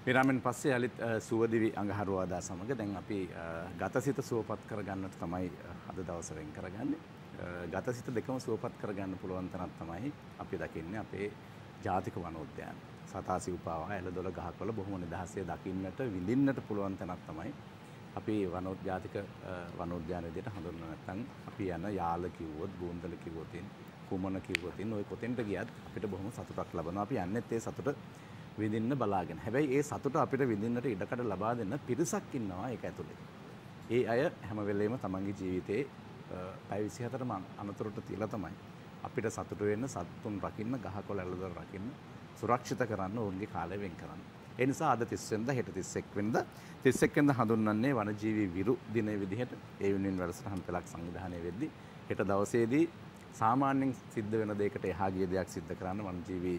විරාමෙන් පස්සේ යලිත් සුවදිවි අඟහරුවාදා සමග දැන් අපි ගතසිත සුවපත් කරගන්නට තමයි අද දවස වෙන් කරගන්නේ. ගතසිත දෙකම සුවපත් කරගන්න පුළුවන් තරම් තමයි අපි දකින්නේ අපේ ජාතික වනෝද්‍යාන. සතාසි උපාවා එළදොළ ගහකොළ බොහොම නිදහසේ දකින්නට විඳින්නට පුළුවන් තැනක් තමයි අපි ජාතික වනෝද්‍යාන විදිහට හඳුන්වන නැත්නම් අපි යන යාල කිව්වොත් බෝන්දල කිව්වොත් කුමන කිව්වොත් ඔය කොතෙන්ට ගියත් අපිට බොහොම සතුටක් ලබනවා. අපි යන්නේත් ඒ සතුට විඳින්න බලාගෙන. හැබැයි ඒ සතුට අපිට විඳින්නට ඉඩකඩ ලබා දෙන්න පිරිසක් ඉන්නවා ඒක ඇතුලේ. ඒ අය හැම වෙලේම තමන්ගේ ජීවිතේ පැය 24ම අනතුරට තියලා තමයි අපිට සතුට වෙන්න, සතුන් රකින්න, ගහකොළ ඇලදොල රකින්න, සුරක්ෂිත කරන්න ඕන්ගේ කාලය වෙන් කරන්න. ඒ නිසා අද 30 වෙනිදා හෙට 31 වෙනිදා 31 වෙනිදා හඳුන්වන්නේ වනජීවි විරු දිනය විදිහට ඒ වෙනුවෙන් වැඩසටහන් පෙළක් සංවිධානය වෙද්දී හෙට දවසේදී සාමාන්‍යයෙන් සිද්ධ වෙන දෙයකට එහා ගිය දෙයක් සිද්ධ කරන්න වනජීවි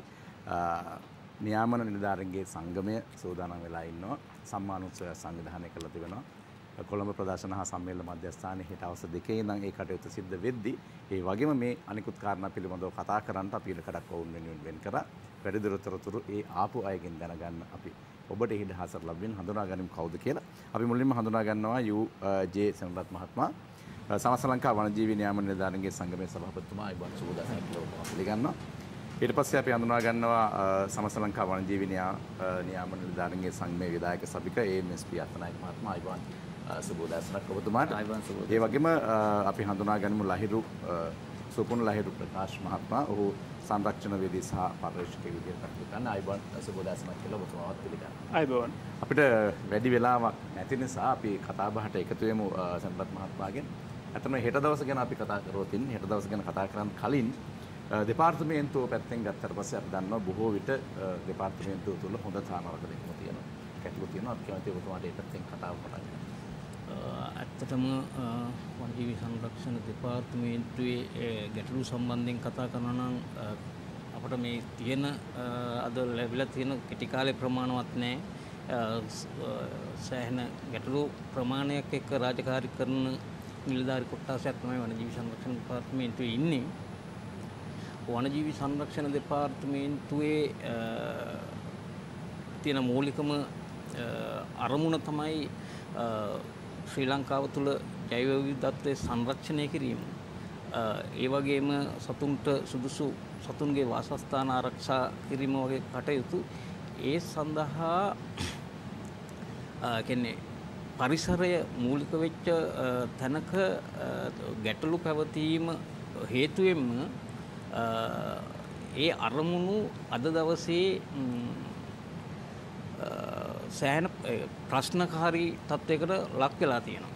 නියාමන නිලධාරීන්ගේ සංගමය සූදානම් වෙලා ඉන්නවා. සම්මානෝත්සවය සංවිධානය කරලා තිබෙනවා. කොළඹ ප්‍රදර්ශන හා සම්මේලන මධ්‍යස්ථානයේ හෙට හවස 2 ඉඳන් ඒ කටයුතු සිද්ධ වෙද්දී ඒ වගේම මේ අනිකුත් කාරණා පිළිබඳව කතා කරන්නට අපි ඉලකඩක් වුන් වෙනුවෙන් වෙන් කරා. වැඩිදුරතරතුරු ඒ ආපු අයගෙන් දැනගන්න අපි ඔබට ඉහිද හසර ලැබෙන හඳුනා ගනිමු කවුද කියලා. අපි මුලින්ම හඳුනා ගන්නවා යූ.ජේ සෙනරත් මහත්මයා. සමස්ත ලංකා වනජීවි නියාමන නිලධාරීන්ගේ සංගමයේ සභාපතිතුමා අයිබෝන් සුබෝදා කියලා පිළිගන්නවා. ඊට පස්සේ අපි හඳුනා ගන්නවා සමස්ත ලංකා වනජීවි නියාමන නිලධාරීන්ගේ සංගමයේ විධායක සභික ඒ.එම්.එස්.පී. අත්තනායක මහත්මයා අයිබෝන් සුබෝදෑසනක් ඔබතුමාට. ඒ වගේම අපි හඳුනා ගනිමු ලහිරු සුපුන් ලහිරු ප්‍රකාශ් මහත්මයා. ඔහු සංරක්ෂණ වේදී සහ පරිශීලක විදියට කටයුතු කරන අයිබෝන් සුබෝදෑසනක් කියලා ඔබතුමාවත් පිළිගන්නවා. අයිබෝන්. අපිට වැඩි වෙලාවක් නැති නිසා අපි කතා බහට එකතු වෙමු සම්පත් මහත්මයාගෙන්. අතන හෙට දවස ගැන අපි කතා කරොත් හෙට දවස ගැන කතා කරන්න කලින් දෙපාර්තමේන්තුව පැත්තෙන් ගත්තට පස්සේ අපි දන්නවා බොහෝ විට දෙපාර්තමේන්තුව තුළ හොඳ තානාවක දෙකම තියෙනවා. කැටලු තියෙනවා. අපි කැමති ඔබතුමාට ඒ පැත්තෙන් කතාව පටන් ගන්න. ඇත්තටම වනජීවි සංරක්ෂණ දෙපාර්තමේන්තුවේ ගැටලු සම්බන්ධයෙන් කතා කරනවා නම් අපිට මේ තියෙන අද ලැබිලා තියෙන කෙටි කාලේ ප්‍රමාණවත් නැහැ. සෑහෙන ගැටලු ප්‍රමාණයක් එක්ක රාජකාරී කරන නිලධාරී කොට්ටාසයක් තමයි වනජීවි සංරක්ෂණ දෙපාර්තමේන්තුවේ ඉන්නේ. වනජීවි සංරක්ෂණ දෙපාර්තමේන්තුවේ තියෙන මූලිකම අරමුණ තමයි ශ්‍රී ලංකාව තුළ ජෛව විවිධත්වයේ සංරක්ෂණය කිරීම. ඒ වගේම සතුන්ට සුදුසු සතුන්ගේ වාසස්ථාන ආරක්ෂා කිරීම වගේ කටයුතු ඒ සඳහා කියන්නේ පරිසරය මූලික වෙච්ච තැනක ගැටලු පැවතීම හේතුවෙන්ම ඒ අරමුණු අද දවසේ සෑහෙන ප්‍රශ්නකාරී තත්වයකට ලක් වෙලා තියෙනවා.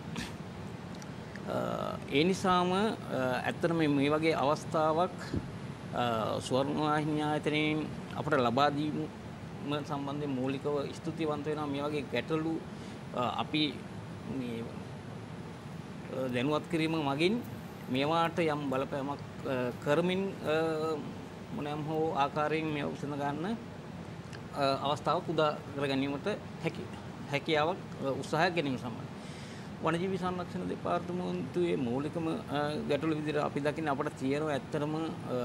ඒ නිසාම ඇත්තටම මේ වගේ අවස්ථාවක් ස්වර්ණවාහිනී ආයතනයෙන් අපට ලබා දීම සම්බන්ධයෙන් මූලිකව ස්තුතිවන්ත වෙනවා. මේ වගේ ගැටලු අපි මේ දැනුවත් කිරීම මගින් මේවාට යම් බලපෑමක් කරමින් මොනෑම හෝ ආකාරයෙන් මේ උසඳ ගන්න අවස්ථාවක් උදා කර ගැනීමට හැකියාවක් උත්සාහයක් ගැනීම සම්බන්ධයි. වනජීවි සංරක්ෂණ දෙපාර්තමේන්තුවේ මූලිකම ගැටලු විදිහට අපි දකින්නේ අපට තියෙනවා ඇත්තටම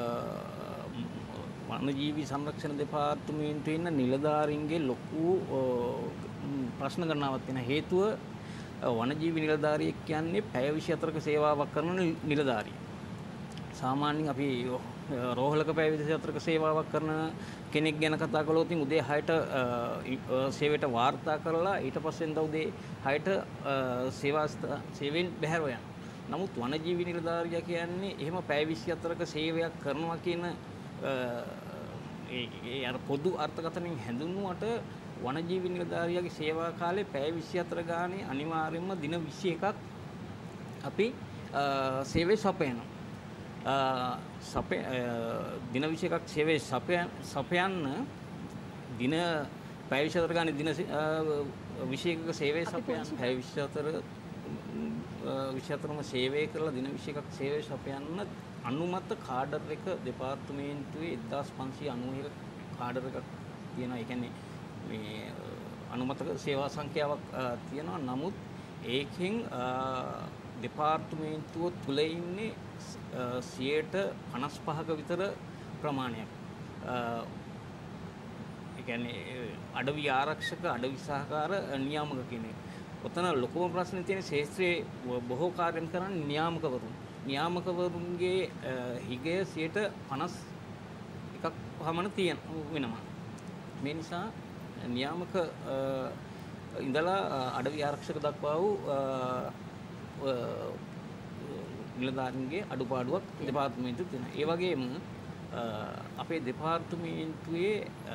වනජීවි සංරක්ෂණ දෙපාර්තමේන්තුවේ ඉන්න නිලධාරීන්ගේ ලොකු ප්‍රශ්න ගණනාවක් තියෙන හේතුව වනජීවි නිලධාරියෙක් කියන්නේ පැය 24ක සේවාවක් කරන නිලධාරියෙක්. සාමාන්‍යයෙන් අපි රෝහලක පැය 24ක සේවාවක් කරන කෙනෙක් ගැන කතා කළොත් උදේ 6ට සේවයට වාර්තා කරලා ඊට පස්සේ උදේ 6ට සේවයෙන් බැහැර යනවා. නමුත් වනජීවි නිලධාරියා කියන්නේ එහෙම පැය 24ක සේවයක් කරනවා කියන ඒ අර පොදු අර්ථකථනයෙන් හැඳින්වුවට වනජීවි නිලධාරියාගේ සේවා කාලේ පැය 24 ගානේ අනිවාර්යයෙන්ම දින 21ක් අපි සේවය සපයනවා. දින 21ක් සේවය සපයන්න දින පැය 24 ගානේ දින 21ක සේවය සපයන්න පැය 24ම සේවය කරලා දින 21ක් සේවය සපයන්න අනුමත කාඩර් එක දෙපාර්තමේන්තුවේ 1591 කාඩර් එකක් තියෙනවා. ඒ කියන්නේ මේ අනුමත සේවා සංඛ්‍යාවක් තියෙනවා. නමුත් ඒකෙන් දෙපාර්තමේන්තුව තුල ඉන්නේ 55ක විතර ප්‍රමාණයක්. ඒ කියන්නේ අඩවි ආරක්ෂක අඩවි සහකාර නියාමක කියන එක. ඔතන ලොකුම ප්‍රශ්නේ තියෙන ශාස්ත්‍රයේ බොහෝ කාර්යම් කරන්නේ නියාමකවරුන්. නියාමකවරුන්ගේ හිගය 51ක් පමණ වෙනවා. මේ නිසා නියාමක ඉඳලා අඩවි ආරක්ෂක දක්වා වූ නිලධාරීන්ගේ අඩුපාඩුවක් දෙපාර්තමේන්තුවේ තියෙනවා. ඒ වගේම අපේ දෙපාර්තමේන්තුවේ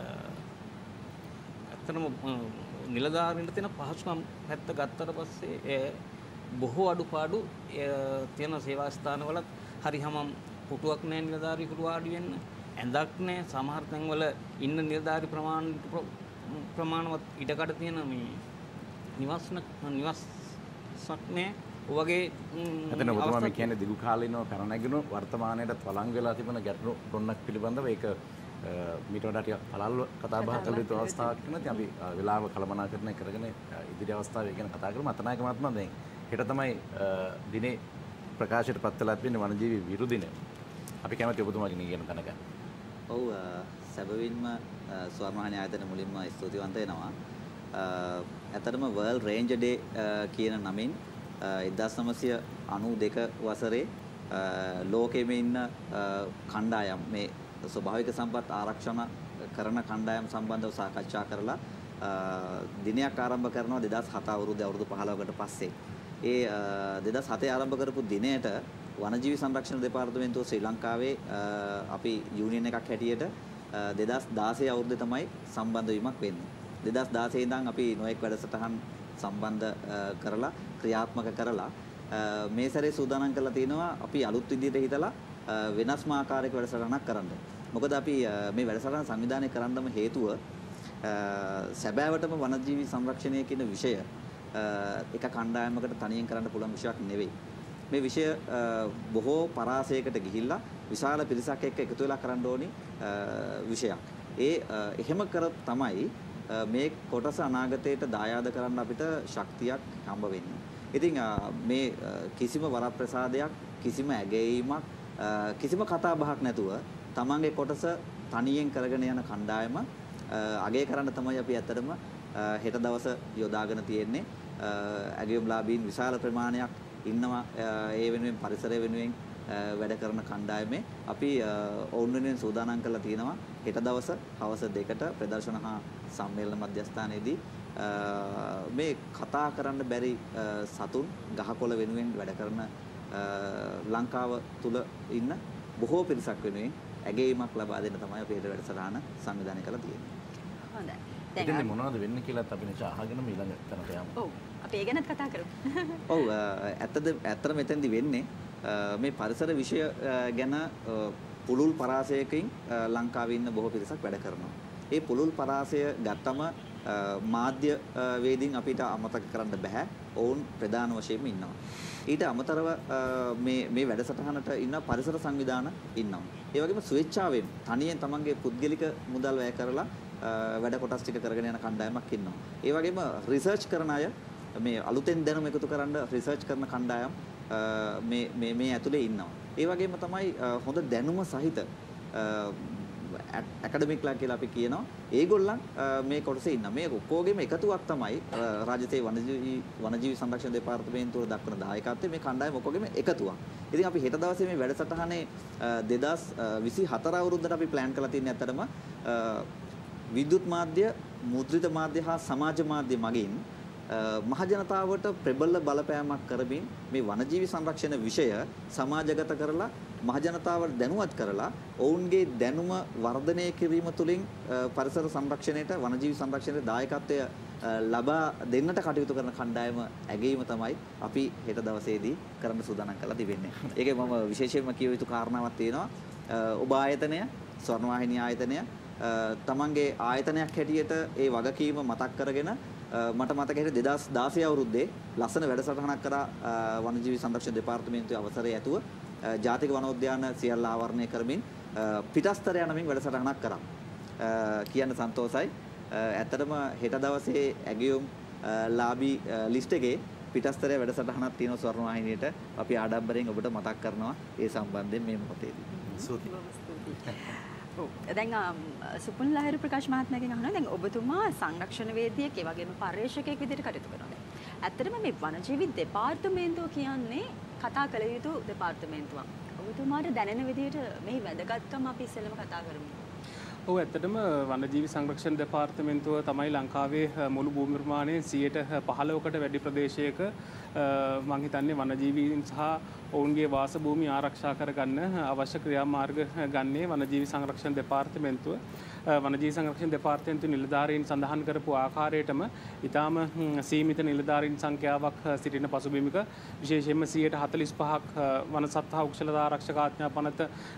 ඇත්තටම නිලධාරීන්ට තියෙන පහසුකම් පැත්ත ගත්තට පස්සේ බොහෝ අඩුපාඩු තියෙන සේවා ස්ථානවලත් හරියම පුටුවක් නැහැ නිලධාරී පුටුව ආඩි වෙන්න. ඇඳක් නැහැ. සමහර තැන්වල ඉන්න නිලධාරී ප්‍රමාණවත් ඉඩකඩ තියෙන මේ නිවාසක් නැහැ. ඔයගේ එතන ඔබතුමා මේ කියන්නේ දිගු කාලිනව කරනගිනු වර්තමානයේත් වළංගු වෙලා තිබෙන ගැටලු ගොන්නක් පිළිබඳව ඒක මීට වඩා ටිකක් පළල්ව කතා බහ කළ යුතු අවස්ථාවක් වෙනවා. අපි වෙලාව කළමනාකරණය කරගෙන ඉදිරි අවස්ථාවේ ගැන කතා කරමු. අතනායක මහත්මයා දැන් හෙට තමයි දිනේ ප්‍රකාශයට පත් වෙලා තිබෙන වනජීවි විරු දිනය. අපි කැමති ඔබතුමාගෙන් කියන තැන ගන්න. ඔව් සැබවින්ම ස්වර්ණවාහිනී ආයතන මුලින්ම ස්තුතිවන්ත වෙනවා. ඇත්තටම World Ranger Day කියන නමින් 1992 වසරේ ලෝකෙම ඉන්න කණ්ඩායම් මේ ස්වභාවික සම්පත් ආරක්ෂණ කරන කණ්ඩායම් සම්බන්ධව සාකච්ඡා කරලා දිනයක් ආරම්භ කරනවා 2007 අවුරුදු 15කට පස්සේ. ඒ 2007 ආරම්භ කරපු දිනයට වනජීවි සංරක්ෂණ දෙපාර්තමේන්තුව ශ්‍රී ලංකාවේ අපි යූනියන් එකක් හැටියට 2016 අවුරුද්දේ තමයි සම්බන්ධ වීමක් වෙන්නේ. 2016 ඉඳන් අපි නොඑක් වැඩසටහන් සම්බන්ධ කරලා ක්‍රියාත්මක කරලා මේ සැරේ සූදානම් කරලා තිනවා අපි අලුත් විදිහට හිතලා වෙනස්ම ආකාරයක වැඩසටහනක් කරන්න. මොකද අපි මේ වැඩසටහන සංවිධානය කරන්නම හේතුව සැබෑවටම වනජීවි සංරක්ෂණය කියන විෂය එක කණ්ඩායමකට තනියෙන් කරන්න පුළුවන් විෂයක් නෙවෙයි. මේ විෂය බොහෝ පරාසයකට ගිහිල්ලා විශාල පිරිසක් එක්ක එකතු වෙලා කරන්න ඕනි විෂයක්. එහෙම කරත් තමයි මේ කොටස අනාගතයට දායාද කරන්න අපිට ශක්තියක් හම්බ වෙන්නේ. ඉතින් මේ කිසිම වරප්‍රසාදයක්, කිසිම ඇගයීමක්, කිසිම කතා බහක් නැතුව තමන්ගේ කොටස තනියෙන් කරගෙන යන කණ්ඩායම අගය කරන්න තමයි අපි ඇත්තටම හෙට දවස යොදාගෙන තියෙන්නේ. ඇගයුම්ලාභීන් විශාල ප්‍රමාණයක් ඉන්නවා. ඒ වෙනුවෙන් පරිසරය වෙනුවෙන් වැඩ කරන කණ්ඩායමේ අපි ඔවුන් වෙනුවෙන් සූදානම් කරලා තියෙනවා හෙට දවස හවස 2ට ප්‍රදර්ශන හා සම්මේලන මධ්‍යස්ථානයේදී මේ කතා කරන්න බැරි සතුන් ගහකොළ වෙනුවෙන් වැඩ කරන ලංකාව තුල ඉන්න බොහෝ පිරිසක් වෙනුවෙන් ඇගයීමක් ලබා දෙන්න තමයි අපි හෙට වැඩසටහන සංවිධානය කරලා තියෙන්නේ. හොඳයි. දැන් මොනවද වෙන්නේ කියලාත් අපි නිසා අහගෙනම ඊළඟ තැනට යමු. ඔව්. අපි ඒ ගැනත් කතා කරමු. ඔව් ඇත්තට මෙතෙන්දි වෙන්නේ මේ පරිසර විෂය ගැන පුළුල් පරාසයකින් ලංකාවේ ඉන්න බොහෝ පිරිසක් වැඩ කරනවා. ඒ පුළුල් පරාසය ගත්තම මාධ්‍ය වේදින් අපිට අමතක කරන්න බෑ. ඔවුන් ප්‍රධාන වශයෙන්ම ඉන්නවා. ඊට අමතරව මේ වැඩසටහනට ඉන්න පරිසර සංවිධාන ඉන්නවා. ඒ වගේම ස්වේච්ඡාවෙන් තනියෙන් තමන්ගේ පුද්ගලික මුදල් වැය කරලා වැඩ කොටස් ටික කරගෙන යන කණ්ඩායමක් ඉන්නවා. ඒ වගේම රිසර්ච් කරන අය මේ අලුතෙන් දැනුම එකතු කරන්න රිසර්ච් කරන කණ්ඩායම් මේ ඇතුලේ ඉන්නවා. ඒ වගේම තමයි හොඳ දැනුම සහිත ඇකඩමික්ලා කියලා අපි කියනවා. ඒගොල්ලන් මේ කොටසේ ඉන්නවා. මේ ඔක්කොගෙම එකතුවක් තමයි රාජ්‍යයේ වනජීවි සංරක්ෂණ දෙපාර්තමේන්තුව දක්වන දායකත්වයේ මේ කණ්ඩායම ඔක්කොගෙම එකතුවක්. ඉතින් අපි හෙට දවසේ මේ වැඩසටහනේ 2024 අවුරුද්දට අපි ප්ලෑන් කරලා තියෙන්නේ ඇත්තටම විද්‍යුත් මාධ්‍ය, මුද්‍රිත මාධ්‍ය හා සමාජ මාධ්‍ය මගින් මහජනතාවට ප්‍රබල බලපෑමක් කරමින් මේ වනජීවි සංරක්ෂණ විෂය සමාජගත කරලා මහජනතාවට දැනුවත් කරලා ඔවුන්ගේ දැනුම වර්ධනය කිරීම තුළින් පරිසර සංරක්ෂණයට වනජීවි සංරක්ෂණයට දායකත්වය ලබා දෙන්නට කටයුතු කරන කණ්ඩායම ඇගීම තමයි අපි හෙට දවසේදී කරන්න සූදානම් කරලා තිබෙන්නේ. ඒකේ මම විශේෂයෙන්ම කිය යුතු කාරණාවක් තියෙනවා. ඔබ ආයතනය, ස්වර්ණවාහිනී ආයතනය තමන්ගේ ආයතනයක් හැටියට ඒ වගකීම මතක් කරගෙන මට මතක හිටියේ 2016 අවුරුද්දේ ලස්සන වැඩසටහනක් කරා වනජීවි සංරක්ෂණ දෙපාර්තමේන්තුවේ අවසරය ඇතුව ජාතික වනෝද්‍යාන සියල්ල ආවරණය කරමින් පිටස්තර යනමින් වැඩසටහනක් කරා. කියන්න සන්තෝසයි. ඇත්තටම හෙට දවසේ ඇගියුම් ලාභී ලිස්ට් එකේ පිටස්තරයේ වැඩසටහනක් තියෙනවා ස්වර්ණවාහිනියට. අපි ආඩම්බරයෙන් ඔබට මතක් කරනවා ඒ සම්බන්ධයෙන් මේ මොහොතේදී. ස්තුතියි. දැන් සුපුන් ලහිරු ප්‍රකාශ් මහත්මයාගෙන් අහනවා දැන් ඔබතුමා සංරක්ෂණ වේදිකයෙක් ඒ වගේම පර්යේෂකයෙක් විදිහට කටයුතු කරනවා. ඇත්තටම මේ වනජීවි දෙපාර්තමේන්තුව කියන්නේ කතා කළ යුතු දෙපාර්තමේන්තුවක්. ඔබතුමාට දැනෙන විදිහට මේ වැදගත්කම අපි ඉස්සෙල්ලම කතා කරමු. ඔව් ඇත්තටම වනජීවි සංරක්ෂණ දෙපාර්තමේන්තුව තමයි ලංකාවේ මුළු භූමි ප්‍රමාණයෙන් 15%කට වැඩි ප්‍රදේශයක මම හිතන්නේ වනජීවීන් සහ ඔවුන්ගේ වාස භූමි ආරක්ෂා කරගන්න අවශ්‍ය ක්‍රියාමාර්ග ගන්නේ වනජීවි සංරක්ෂණ දෙපාර්තමේන්තුව. වනජීවි සංරක්ෂණ දෙපාර්තමේන්තුව නිලධාරීන් සඳහන් කරපු ආකාරයටම ඊටාම සීමිත නිලධාරීන් සංඛ්‍යාවක් සිටින පසුබිමක විශේෂයෙන්ම 45%ක් වන සත්තා කුසලතා ආරක්ෂක ආඥා පනත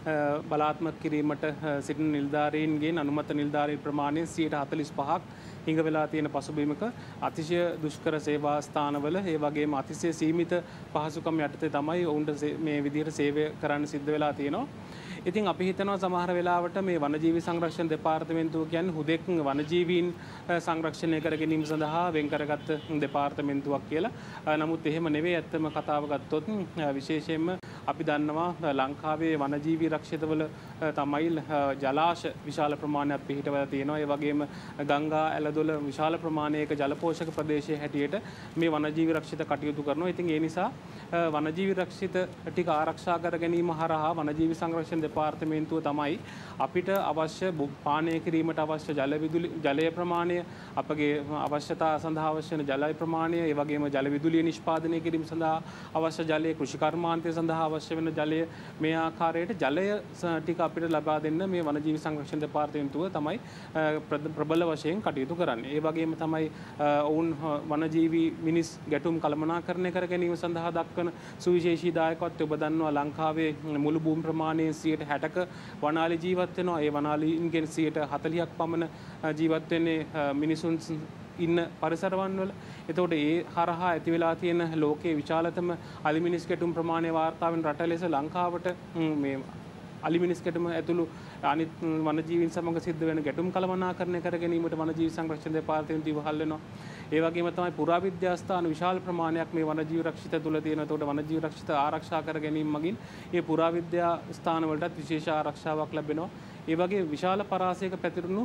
බලාත්මක කිරීමට සිටින නිලධාරීන්ගෙන් අනුමත නිලධාරීන් ප්‍රමාණය 45%ක් හිඟ වෙලා තියෙන පසුබිමක අතිශය දුෂ්කර සේවා ස්ථානවල ඒ වගේම අතිශය සීමිත පහසුකම් යටතේ තමයි ඔවුන්ට මේ විදිහට සේවය කරන්න සිද්ධ වෙලා තියෙනවා. ඉතින් අපි හිතනවා සමහර වෙලාවට මේ වනජීවි සංරක්ෂණ දෙපාර්තමේන්තුව කියන්නේ හුදෙක් වනජීවීන් සංරක්ෂණය කර ගැනීම සඳහා වෙන් කරගත් දෙපාර්තමේන්තුවක් කියලා. නමුත් එහෙම නෙවෙයි ඇත්තම කතාව ගත්තොත් විශේෂයෙන්ම අපි දන්නවා ලංකාවේ වනජීවි රක්ෂිතවල තමයි ජලාශ විශාල ප්‍රමාණයක් පිහිටවලා තියෙනවා. ඒ වගේම ගංගා ඇලදොල විශාල ප්‍රමාණයක ජලපෝෂක ප්‍රදේශයේ හැටියට මේ වනජීවි රක්ෂිත කටයුතු කරනවා. ඉතින් ඒ නිසා වනජීවි රක්ෂිත ටික ආරක්ෂා කර ගැනීම හරහා වනජීවි සංරක්ෂණ දෙපාර්තමේන්තුව තමයි අපිට අවශ්‍ය පානය කිරීමට අවශ්‍ය ජලය ප්‍රමාණය, අපගේ අවශ්‍යතා සඳහා අවශ්‍ය වන ජල ප්‍රමාණය, ඒ වගේම ජල විදුලිය නිෂ්පාදනය කිරීම සඳහා අවශ්‍ය ජලය, කෘෂි කර්මාන්තය සඳහා අවශ්‍ය වෙන ජලය, මේ ආකාරයට ජලය ටික අපිට ලබා දෙන්න මේ වනජීවි සංරක්ෂණ දෙපාර්තමේන්තුව තමයි ප්‍රබල වශයෙන් කටයුතු කරන්නේ. ඒ වගේම තමයි ඔවුන් වනජීවි මිනිස් ගැටුම් කළමනාකරණය කර ගැනීම සඳහා දක්වන සුවිශේෂී දායකත්වය. ඔබ දන්නවා ලංකාවේ මුළු භූමි ප්‍රමාණයෙන් 60%ක වනාලි ජීවත් වෙනවා. ඒ වනාලීන්ගෙන් 40%ක් පමණ ජීවත් වෙන්නේ මිනිසුන් ඉන්න පරිසරවන් වල. එතකොට ඒ හරහා ඇති වෙලා තියෙන ලෝකයේ විශාලතම අලිමිනිස් ගැටුම් ප්‍රමාණය වාර්තා වෙන රට ලෙස ලංකාවට මේ අලිමිනිස් ගැටුම ඇතුළු අනිත් වනජීවීන් සමග සිද්ධ වෙන ගැටුම් කළමනාකරණය කර ගැනීමට වනජීවි සංරක්ෂණ දෙපාර්තමේන්තුව ඉවහල් වෙනවා. ඒ වගේම තමයි පුරාවිද්‍යා ස්ථාන විශාල ප්‍රමාණයක් මේ වනජීවි රක්ෂිත තුල තියෙනවා. එතකොට වනජීවි රක්ෂිත ආරක්ෂා කර ගැනීම මගින් මේ පුරාවිද්‍යා ස්ථාන වලටත් විශේෂ ආරක්ෂාවක් ලැබෙනවා. ඒ වගේ විශාල පරාසයක පැතිරුණු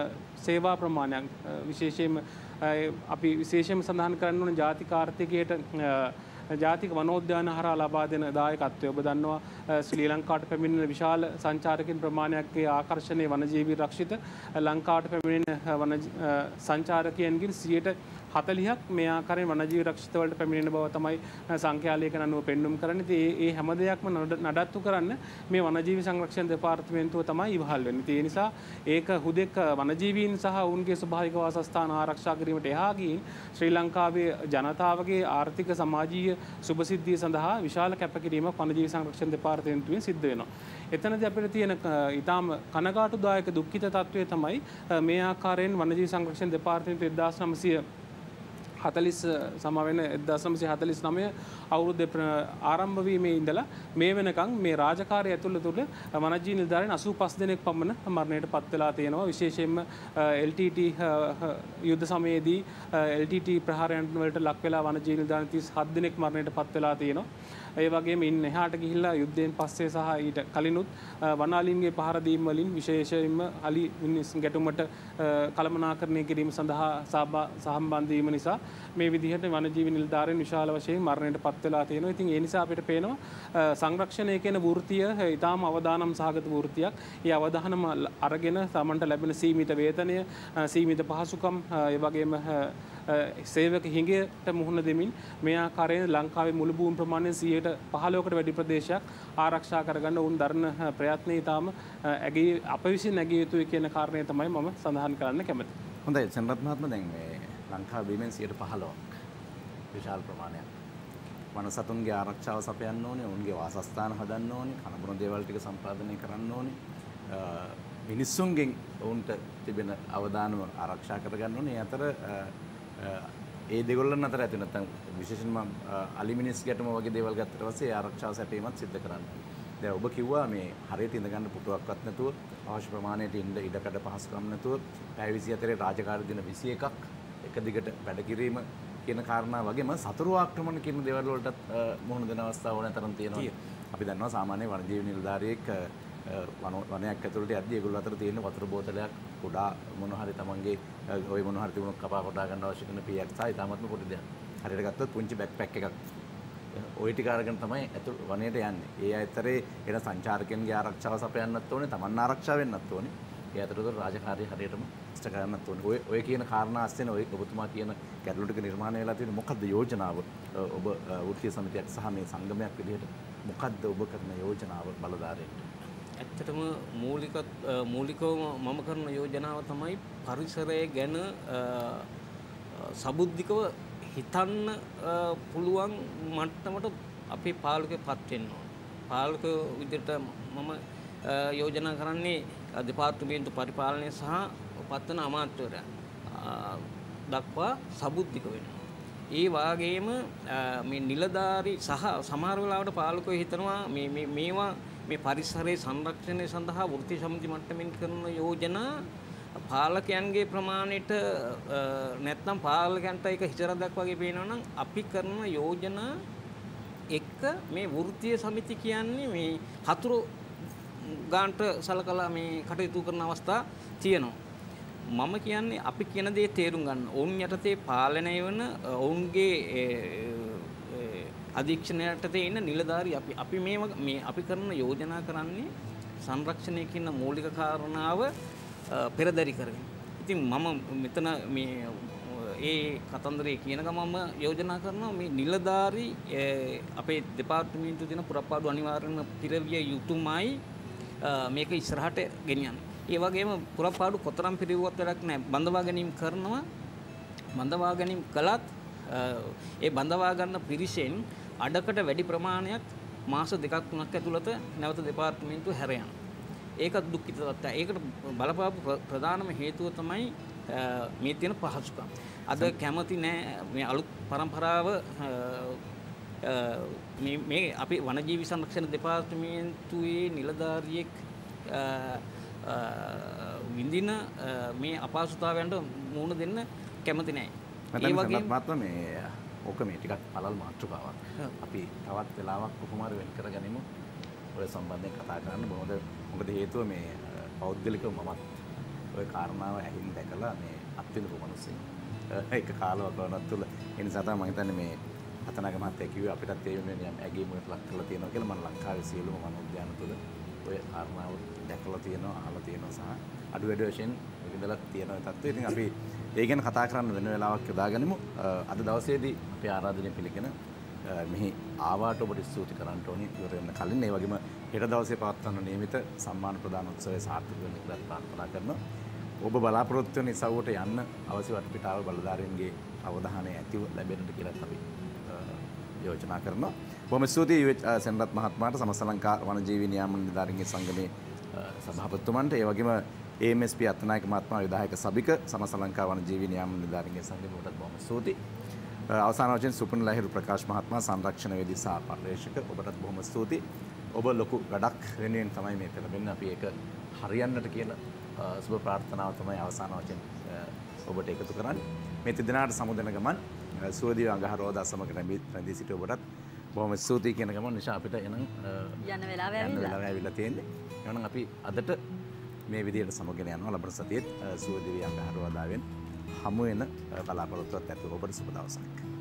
සේවා ප්‍රමාණයක් විශේෂයෙන්ම අපි විශේෂයෙන්ම සඳහන් කරන්න ඕන ජාතික ආර්ථිකයට ජාතික වනෝද්‍යාන හරහා ලබා දෙන දායකත්වය. ඔබ දන්නවා ශ්‍රී ලංකාවට පැමිණෙන විශාල සංචාරකින් ප්‍රමාණයක්ගේ ආකර්ෂණයේ වනජීවි රක්ෂිත ලංකාවට පැමිණෙන වන සංචාරකයන්ගෙන් 40%ක් මේ ආකාරයෙන් වනජීවි රක්ෂිත වලට පැමිණෙන බව තමයි සංඛ්‍යාලයක අනුව පෙන්වුම් කරන්නේ. ඉතින් ඒ හැම දෙයක්ම නඩත්තු කරන්න මේ වනජීවි සංරක්ෂණ දෙපාර්තමේන්තුව තමයි ඉවහල් වෙන්නේ. ඒ නිසා ඒක හුදෙක් වනජීවීන් සහ ඔවුන්ගේ ස්වභාවික වාසස්ථාන ආරක්ෂා කිරීමට එහා ගින් ශ්‍රී ලංකාවේ ජනතාවගේ ආර්ථික සමාජීය සුභසිද්ධිය සඳහා විශාල කැපකිරීමක් වනජීවි සංරක්ෂණ දෙපාර්තමේන්තුවෙන් සිද්ධ වෙනවා. එතනදී අපිට තියෙන ඊටාම කනගාටුදායක දුක්ඛිත තත්ත්වය තමයි මේ ආකාරයෙන් වනජීවි සංරක්ෂණ දෙපාර්තමේන්තුව 1949 අවුරුද්දේ ආරම්භ වීමේ ඉඳලා මේ වෙනකන් මේ රාජකාරිය ඇතුළත වනජීවි නිලධාරීන් 85 දෙනෙක් පමණ මරණයට පත් වෙලා තියෙනවා. විශේෂයෙන්ම LTT යුද්ධ සමයේදී LTT ප්‍රහාරයන් වලට ලක් වෙලා වනජීවි නිලධාරීන් 37 දෙනෙක් මරණයට පත් වෙලා තියෙනවා. ඒ වගේම ඉන්න එහාට ගිහිල්ලා යුද්ධයෙන් පස්සේ සහ ඊට කලිනුත් වනාලීන්ගේ පහර දීම් වලින් විශේෂයෙන්ම අලි මිනිස් ගැටුමට කළමනාකරණය කිරීම සඳහා සහම්බන්ධ වීම නිසා මේ විදිහට වනජීවි නිලධාරීන් විශාල වශයෙන් මරණයට පත් වෙලා තියෙනවා. ඉතින් ඒ නිසා අපිට පේනවා සංරක්ෂණය කියන වෘත්තිය ඊටාම අවදානම් සහගත වෘත්තියක්. ඒ අවදානම අරගෙන තමන්ට ලැබෙන සීමිත වේතනය, සීමිත පහසුකම්, ඒ වගේම සේවක හිඟයට මුහුණ දෙමින් මේ ආකාරයෙන් ලංකාවේ මුළු භූමි ප්‍රමාණයෙන් 15%කට වැඩි ප්‍රදේශයක් ආරක්ෂා කරගන්න උන් දරන ප්‍රයත්නය ඊටාම අප විසින් නැගිය යුතුයි කියන කාරණය තමයි මම සඳහන් කරන්න කැමතියි. හොඳයි සෙනරත් මහත්මයා, දැන් මේ ලංකාවේ බීමෙන් 15%ක් විශාල ප්‍රමාණයක් වන සතුන්ගේ ආරක්ෂාව සපයන්න ඕනේ, ඔවුන්ගේ වාසස්ථාන හදන්න ඕනේ, කනබුන දේවල් ටික සම්පාදනය කරන්න ඕනේ, මිනිස්සුන්ගෙන් ඔවුන්ට තිබෙන අවදානම ආරක්ෂා කරගන්න ඕනේ. ඒ අතර ඒ දෙගොල්ලන් අතර ඇති නැත්නම් විශේෂයෙන්ම අලිමිනිස් ගැටුම වගේ දේවල් ගත්තට පස්සේ ආරක්ෂාව සැපීමත් සිද්ධ කරන්න. දැන් ඔබ කිව්වා මේ හරියට ඉඳ ගන්න පුටුවක්වත් නැතුව, අවශ්‍ය ප්‍රමාණයට ඉඩකඩ පහසුකම් නැතුව පැය 24 රාජකාරී දින 21ක් එක දිගට වැඩ කිරීම කියන කාරණා වගේම සතුරු ආක්‍රමණ කියන දේවල් වලටත් මුහුණ දෙන අවස්ථා ඕනෑ තරම් තියෙනවා. අපි දන්නවා සාමාන්‍ය වනජීවි නිලධාරියෙක් වනයක් ඇතුළට යද්දී ඒගොල්ලෝ අතර තියෙන වතුර බෝතලයක් කුඩා මොන හරි තමන්ගේ ওই මොන හරි තිබුණොත් කපා කොටා ගන්න අවශ්‍ය කරන පියක් සහ ඊටමත්ම පොඩි දෙයක්. හරියට ගත්තොත් පුංචි බෑග්පැක් එකක්. ওই ටික අරගෙන තමයි වනයේට යන්නේ. ඒ අතරේ එන සංචාරකයන්ගේ ආරක්ෂාව සපයන්නත් ඕනේ, තමන් ආරක්ෂා වෙන්නත් ඕනේ. ඒ අතරතුර රාජකාරිය හරියටම ඉෂ්ට කරන්නත් ඕනේ. ඔය කියන කාරණා අස්සෙන ඔය ඔබතුමා කියන ගැටලු ටික නිර්මාණය වෙලා තියෙන මොකද්ද යෝජනාව? ඔබ වෘත්තීය සමිතියක් සහ මේ සංගමයක් විදිහට මොකද්ද ඔබ කරන යෝජනාව බලධාරීන්ට? ඇත්තටම මූලිකවම මම කරන යෝජනාව තමයි පරිසරය ගැන සබුද්ධිකව හිතන්න පුළුවන් මට්ටමට අපේ පාලකයෝ පත් වෙන්න ඕන. පාලකයෝ විදිහට මම යෝජනා කරන්නේ දෙපාර්තමේන්තු පරිපාලනය සහ පත්වන අමාත්‍යවරයා දක්වා සබුද්ධික වෙනවා. ඒ වාගේම මේ නිලධාරි සහ සමහර වෙලාවට පාලකයෝ හිතනවා මේවා මේ පරිසරයේ සංරක්ෂණය සඳහා වෘත්තීය සමිති මට්ටමින් කරන යෝජනා පාලකයන්ගේ ප්‍රමාණයට නැත්නම් පාලකයන්ට ඒක හිතරක් වගේ පේනවා නම් අපි කරන යෝජනා එක්ක මේ වෘත්තීය සමිති කියන්නේ මේ හතුරු ගාන්ට සලකලා මේ කටයුතු කරන අවස්ථා තියෙනවා. මම කියන්නේ අපි කියන දේ තේරුම් ගන්න. ඔවුන් යටතේ පාලනය වෙන ඔවුන්ගේ අධීක්ෂණයට තියෙන නිලධාරි අපි මේ අපි කරන යෝජනා කරන්නේ සංරක්ෂණය කියන මූලික කාරණාව පෙරදරි කරගෙන. ඉතින් මම මෙතන මේ ඒ කතන්දරේ කියන ගමම යෝජනා කරනවා මේ නිලධාරි අපේ දෙපාර්තමේන්තුවේ තියෙන පුරප්පාඩු අනිවාර්යයෙන්ම පිරවිය යුතුමයි මේක ඉස්සරහට ගෙනියන්න. ඒ වගේම පුරප්පාඩු කොතරම් පිරවුවත් වැඩක් නැහැ. බඳවා ගැනීම කරනවා. බඳවා ගැනීම කළත් ඒ බඳවා ගන්න පිරිසෙන් අඩකට වැඩි ප්‍රමාණයක් මාස 2-3ක් ඇතුළත නැවත දෙපාර්තමේන්තුව හැර යනවා. ඒක දුක්ඛිත තත්ත්වය. ඒකට බලපාපු ප්‍රධානම හේතුව තමයි මේ තියෙන පහසුකම්. අද කැමති නෑ මේ අලුත් પરම්පරාව මේ අපි වනජීවි සංරක්ෂණ දෙපාර්තමේන්තුවේ නිලධාරියෙක් විඳින මේ අපහසුතාවයන්ට මුහුණ දෙන්න කැමති නෑ. ඒ වගේම මාත්ම මේ ඕක මේ ටිකක් පළල් මාතෘකාවක්. අපි තවත් වෙලාවක් කොහොම හරි වෙන් කරගනිමු. ඔය සම්බන්ධයෙන් කතා කරන්න මොකද හේතුව මේ පෞද්ගලිකව මමත් ඔය කාරණාව ඇහින් දැකලා මේ අත්විඳපු මිනිස්සෙක්. ඒක කාලවකවනත් තුළ ඒ නිසා තමයි මම හිතන්නේ මේ අතනග මහත්තයා කිව්වේ අපිටත් ඒ වෙනුවෙන් යම් ඇගීමකට ලක් කරලා තියෙනවා කියලා. මම ලංකාවේ සියලුම වනෝද්‍යාන තුළ ඔය කාරණාව දැකලා තියෙනවා, අහලා තියෙනවා සහ අඩු වැඩි වශයෙන් විඳලා තියෙන තත්ත්වය. ඉතින් අපි ඒ ගැන කතා කරන්න වෙන වෙලාවක් යොදාගනිමු. අද දවසේදී අපි ආරාධනය පිළිගෙන මෙහි ආවාට ඔබට ස්තුති කරන්න ඕනේ ඉවර වෙන කලින්. ඒ වගේම හෙට දවසේ පවත්වන නියමිත සම්මාන ප්‍රදාන උත්සවය සාර්ථක වෙන්න කියලා ප්‍රාර්ථනා කරනවා. ඔබ බලාපොරොත්තු වෙන ඉසව්වට යන්න අවශ්‍ය වටපිටාව බලධාරීන්ගේ අවධානය ඇතිව ලැබෙන්නට කියලා අපි යෝජනා කරනවා. බොහොම ස්තුතියි සෙනරත් මහත්මයාට, සමස්ත ලංකා වනජීවී නියාමන නිලධාරීන්ගේ සංගමේ සභාපතිතුමන්ට. ඒ වගේම AMSP අත්නායක මහත්මයා, විධායක සබික, සමස්ත ලංකා වනජීවී නියාමන නිලධාරීන්ගේ සංගමයට බොහොම ස්තුතියි. අවසාන වශයෙන් සුපුන් ලහිරු ප්‍රකාශ් මහත්මයා, සංරක්ෂණ වේදී සහ පර්යේෂක, ඔබටත් බොහොම ස්තුතියි. ඔබ ලොකු වැඩක් වෙනුවෙන් තමයි මේ පෙළඹෙන්නේ. අපි ඒක හරියන්නට කියන සුබ ප්‍රාර්ථනාව තමයි අවසාන වශයෙන් ඔබට එකතු කරන්නේ. මේ තිදෙනාට සමුදෙන ගමන් සුවදී අඟහරුවාදා සමග රැඳී සිට ඔබටත් බොහොම ස්තුතියි කියන ගමන් නිසා අපිට එනම් යන වෙලාව ඇවිල්ලා තියෙන්නේ. එහෙනම් අපි අදට මේ විදිහට සමගෙන යනවා. ලබන සතියේත් සුවදී අඟහරුවාදාවෙන් හමු වෙන බලාපොරොත්තුවක් ඇතුව ඔබට සුබ දවසක්.